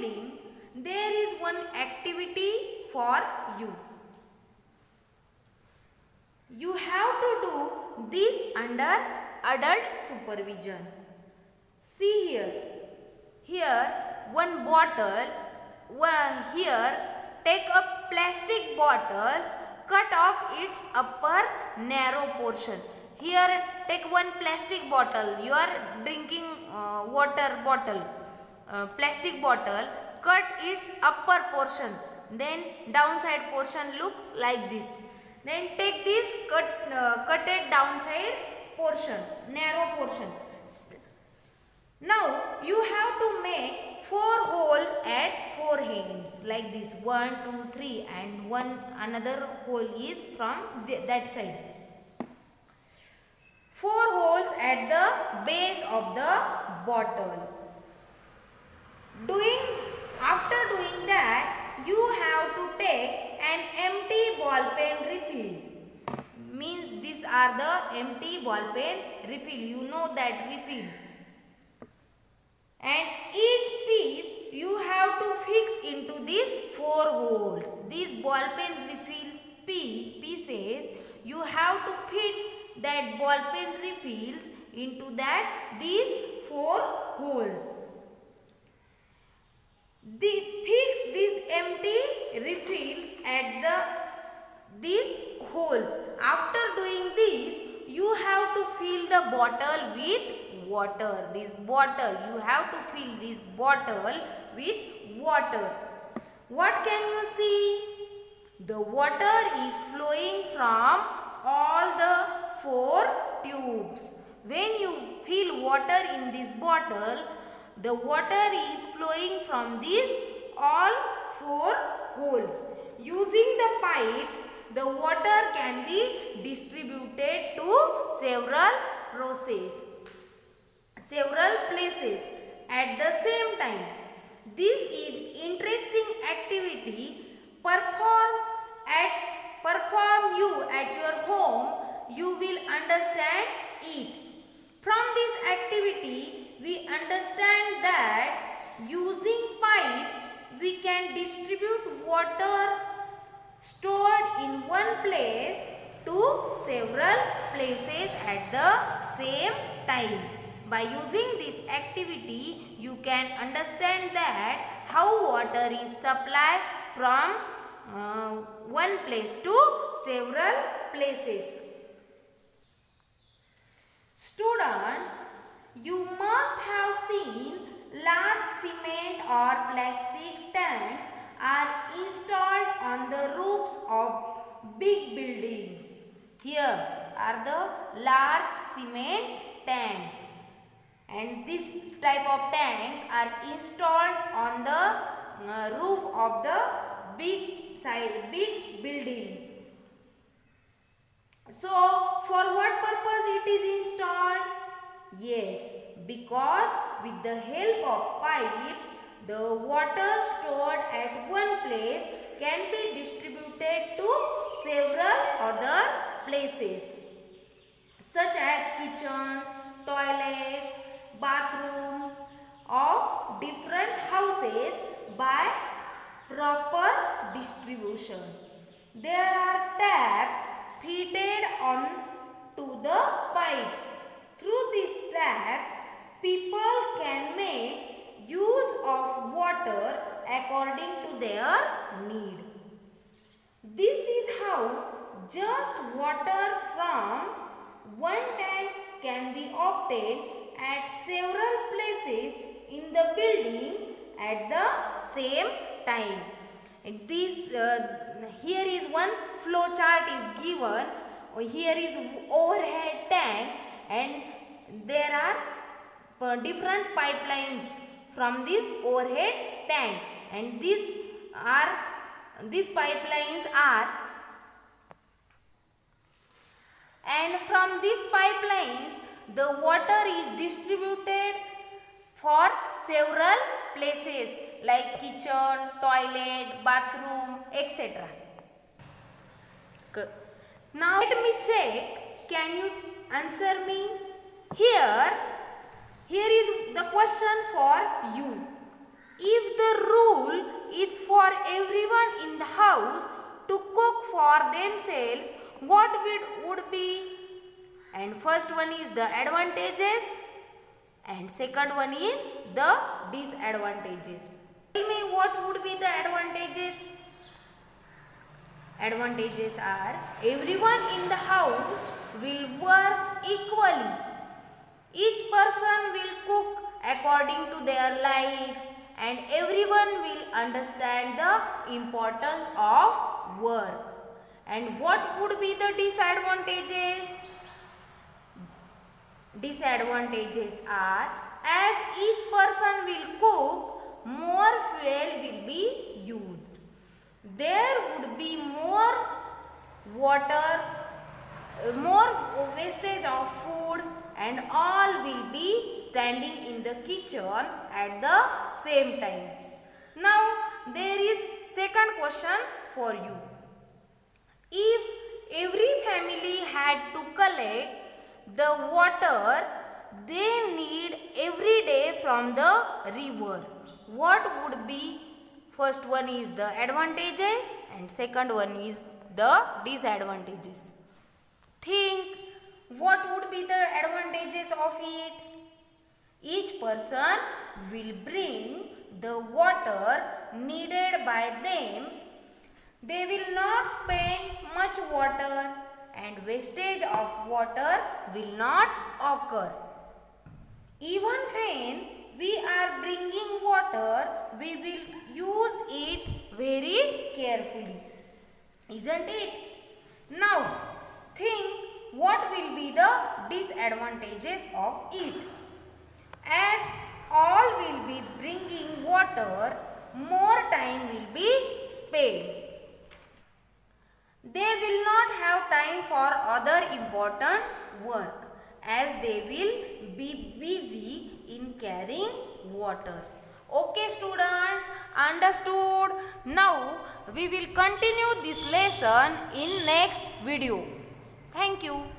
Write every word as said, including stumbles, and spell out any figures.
building, there is one activity for you. You have to do this under adult supervision. See here. Here one bottle. Well, here take a plastic bottle, cut off its upper narrow portion. Here take one plastic bottle. You are drinking uh, water bottle. Uh, plastic bottle. Cut its upper portion. Then downside portion looks like this. Then take this cut uh, cutted downside portion, narrow portion. Now you have to make four holes at four ends like this. One, two, three, and one another hole is from the, that side. Four holes at the base of the bottle. Doing after doing that, you have to take an empty ball pen refill. Means these are the empty ball pen refill. You know that refill. And each piece you have to fix into these four holes. These ball pen refills pieces, you have to fit that ball pen refills into that these four holes. The, fix these empty refills at the these holes. After doing this, you have to fill the bottle with water. This bottle, you have to fill this bottle with water. What can you see? The water is flowing from all the four tubes. When you fill water in this bottle, the water is flowing from these all four holes. Using the pipes, the water can be distributed to several processes. Several places at the same time. This is interesting activity. Perform at perform you at your home. You will understand it. From this activity, we understand that using pipes, we can distribute water stored in one place to several places at the same time. By using this activity, you can understand that how water is supplied from uh, one place to several places. Students, you must have seen large cement or plastic tanks are installed on the roofs of big buildings. Here are the large cement tanks. And this type of tanks are installed on the uh, roof of the big side, big buildings. So, for what purpose it is installed? Yes, because with the help of pipes, the water stored at one place can be distributed to several other places, such as kitchens, toilets, bathrooms of different houses by proper distribution. There are taps fitted on to the pipes. Through these taps, people can make use of water according to their need. This is how just water from one tank can be obtained at several places in the building at the same time. And this uh, here is one flow chart is given. Here is overhead tank, and there are uh, different pipelines from this overhead tank, and these are these pipelines are and from these pipelines the water is distributed for several places like kitchen, toilet, bathroom, et cetera. Now let me check. Can you answer me? Here, here is the question for you. If the everyone in the house to cook for themselves, what would, would be? And first one is the advantages and second one is the disadvantages. Tell me what would be the advantages? Advantages are everyone in the house will work equally. Each person will cook according to their likes and everyone will understand the importance of work. And what would be the disadvantages? Disadvantages are as each person will cook, more fuel will be used. There would be more water, more wastage of food and all will be standing in the kitchen at the same time. Now there is second question for you. If every family had to collect the water they need every day from the river, what would be? First one is the advantages and second one is the disadvantages. Think what would be the advantages of it? Each person will bring the water needed by them. They will not spend much water and wastage of water will not occur. Even when we are bringing water, we will use it very carefully. Isn't it? Now, think what will be the disadvantages of it. As all will be bringing water, more time will be spent. They will not have time for other important work as they will be busy in carrying water. Okay students, understood? Now we will continue this lesson in next video. Thank you.